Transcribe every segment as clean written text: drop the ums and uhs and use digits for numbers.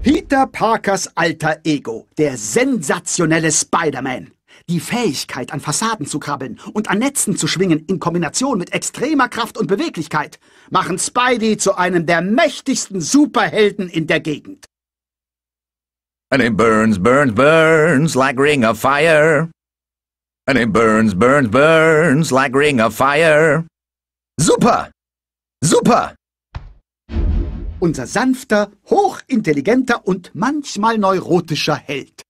Peter Parkers alter Ego, der sensationelle Spider-Man. Die Fähigkeit, an Fassaden zu krabbeln und an Netzen zu schwingen in Kombination mit extremer Kraft und Beweglichkeit machen Spidey zu einem der mächtigsten Superhelden in der Gegend. And it burns, burns, burns like ring of fire. And it burns, burns, burns like ring of fire. Super! Super! Unser sanfter, hochintelligenter und manchmal neurotischer Held.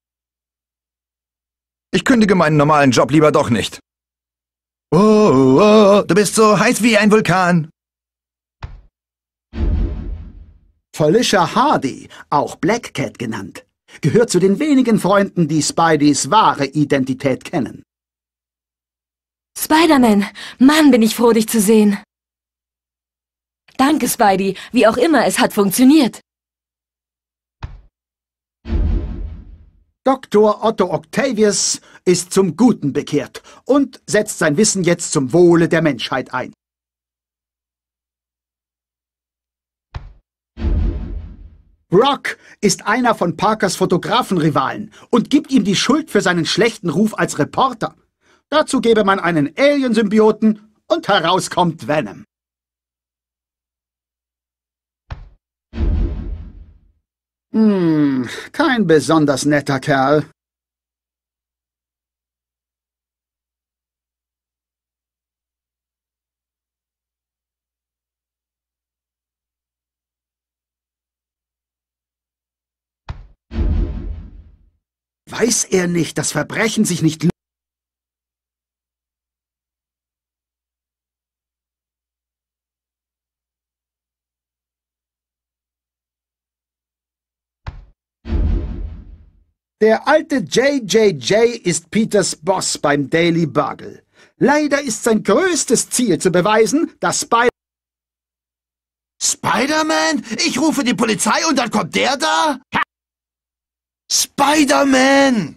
Ich kündige meinen normalen Job lieber doch nicht. Oh, du bist so heiß wie ein Vulkan. Felicia Hardy, auch Black Cat genannt, gehört zu den wenigen Freunden, die Spideys wahre Identität kennen. Spider-Man, Mann, bin ich froh, dich zu sehen. Danke, Spidey. Wie auch immer, es hat funktioniert. Dr. Otto Octavius ist zum Guten bekehrt und setzt sein Wissen jetzt zum Wohle der Menschheit ein. Brock ist einer von Parkers Fotografenrivalen und gibt ihm die Schuld für seinen schlechten Ruf als Reporter. Dazu gebe man einen Alien-Symbioten und heraus kommt Venom. Kein besonders netter Kerl. Weiß er nicht, dass Verbrechen sich nicht lohnen? Der alte JJJ ist Peters Boss beim Daily Bugle. Leider ist sein größtes Ziel zu beweisen, dass Spider-Man? Ich rufe die Polizei und dann kommt der da? Spider-Man!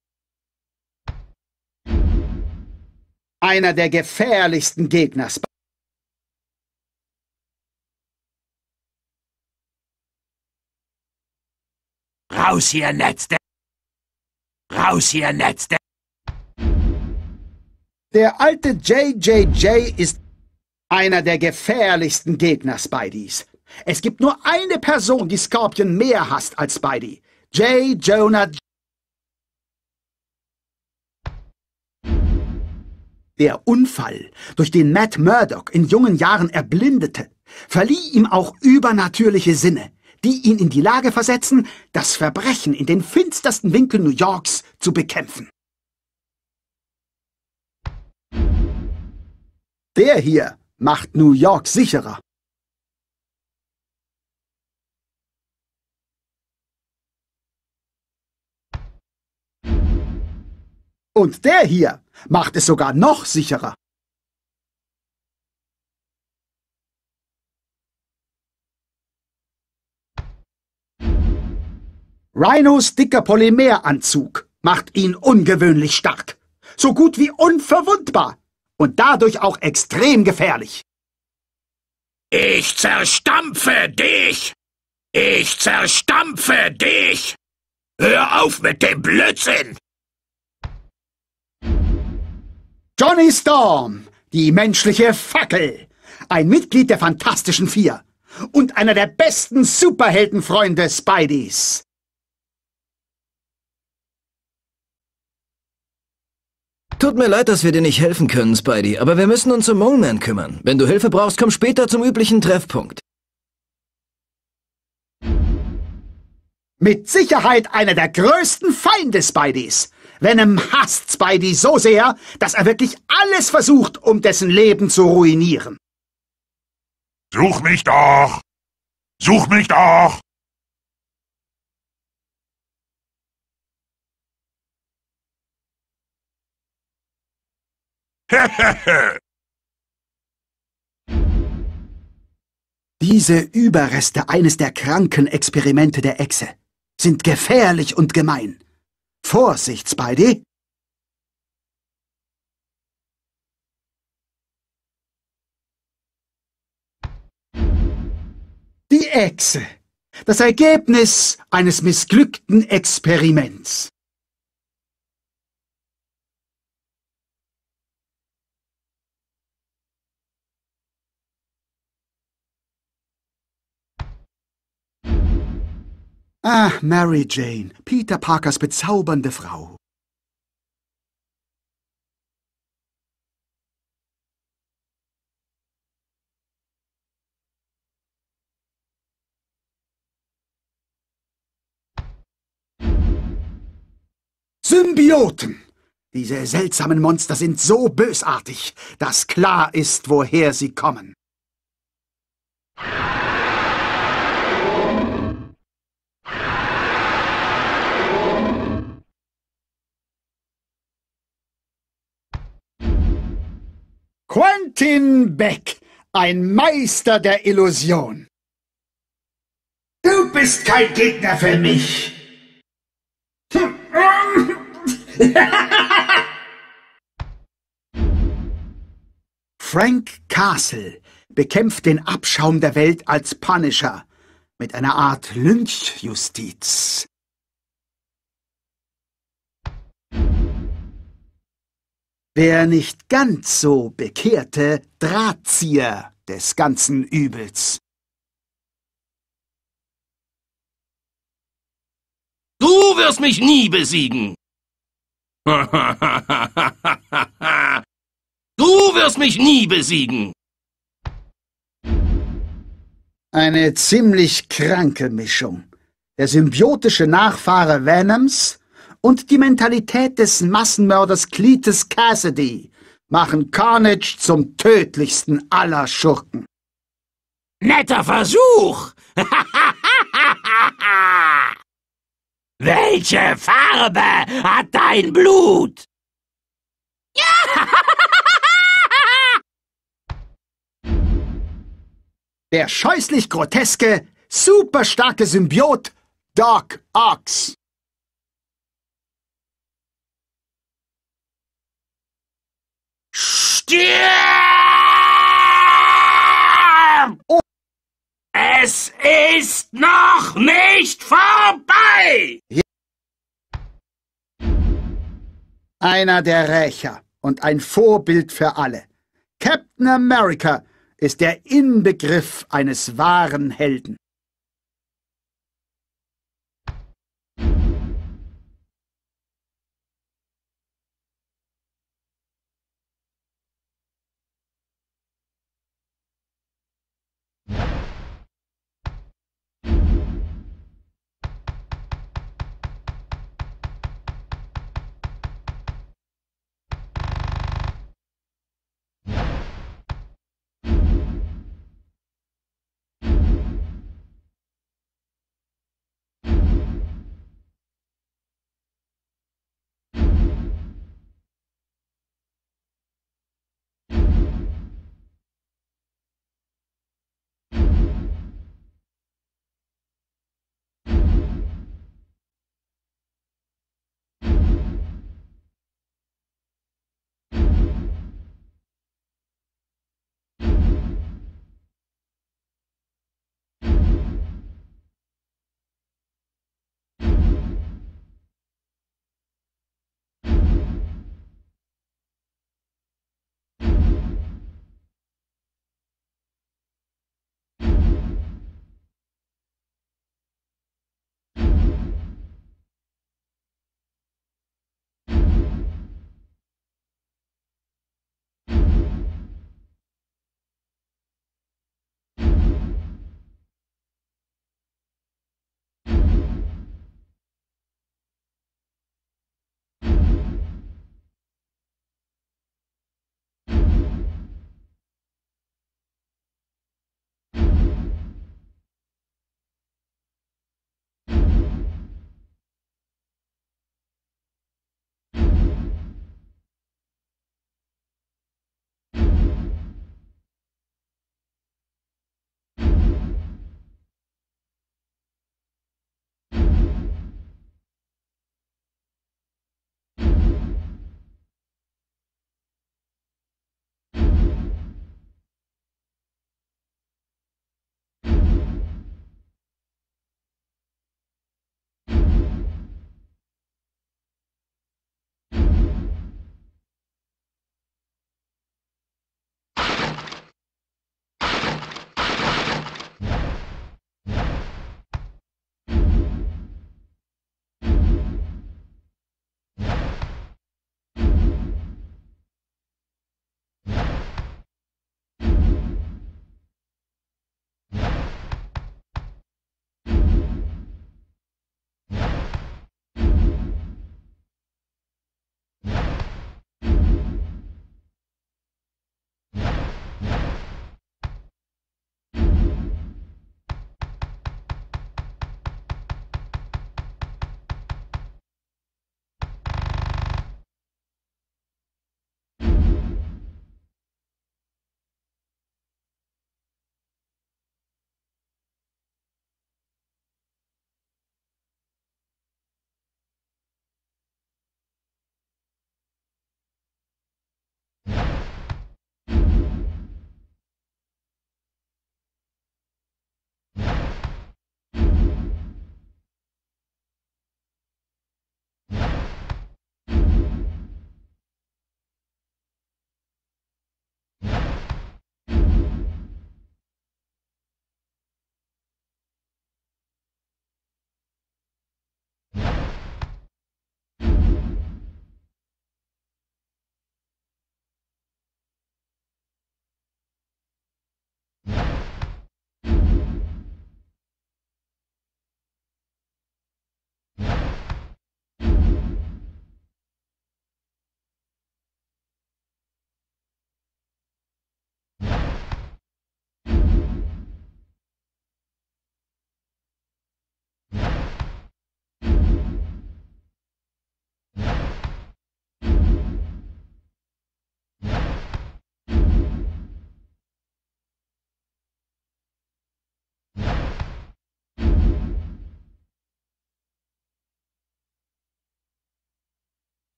einer der gefährlichsten Gegner. Raus hier, Netzte! Raus hier, Netzte! Der alte JJJ ist einer der gefährlichsten Gegner Spideys. Es gibt nur eine Person, die Scorpion mehr hasst als Spidey. J. Jonah. Der Unfall, durch den Matt Murdock in jungen Jahren erblindete, verlieh ihm auch übernatürliche Sinne, die ihn in die Lage versetzen, das Verbrechen in den finstersten Winkeln New Yorks zu bekämpfen. Der hier macht New York sicherer. Und der hier macht es sogar noch sicherer. Rhinos dicker Polymeranzug macht ihn ungewöhnlich stark, so gut wie unverwundbar und dadurch auch extrem gefährlich. Ich zerstampfe dich! Ich zerstampfe dich! Hör auf mit dem Blödsinn! Johnny Storm, die menschliche Fackel, ein Mitglied der Fantastischen Vier und einer der besten Superheldenfreunde Spideys. Tut mir leid, dass wir dir nicht helfen können, Spidey, aber wir müssen uns um Mole Man kümmern. Wenn du Hilfe brauchst, komm später zum üblichen Treffpunkt. Mit Sicherheit einer der größten Feinde Spideys. Venom hasst Spidey so sehr, dass er wirklich alles versucht, um dessen Leben zu ruinieren. Such mich doch! Such mich doch! Diese Überreste eines der kranken Experimente der Echse sind gefährlich und gemein. Vorsicht, Spidey! Die Echse, Das Ergebnis eines missglückten Experiments. Ah, Mary Jane, Peter Parkers bezaubernde Frau. Symbioten! Diese seltsamen Monster sind so bösartig, dass klar ist, woher sie kommen. Quentin Beck, ein Meister der Illusion. Du bist kein Gegner für mich. Frank Castle bekämpft den Abschaum der Welt als Punisher mit einer Art Lynchjustiz. Der nicht ganz so bekehrte Drahtzieher des ganzen Übels. Du wirst mich nie besiegen! Du wirst mich nie besiegen! Eine ziemlich kranke Mischung. Der symbiotische Nachfahre Venoms und die Mentalität des Massenmörders Cletus Cassidy machen Carnage zum tödlichsten aller Schurken. Netter Versuch! Welche Farbe hat dein Blut? Der scheußlich groteske, superstarke Symbiot Doc Ock. Stirb! Oh. Es ist noch nicht vorbei! Einer der Rächer und ein Vorbild für alle. Captain America ist der Inbegriff eines wahren Helden.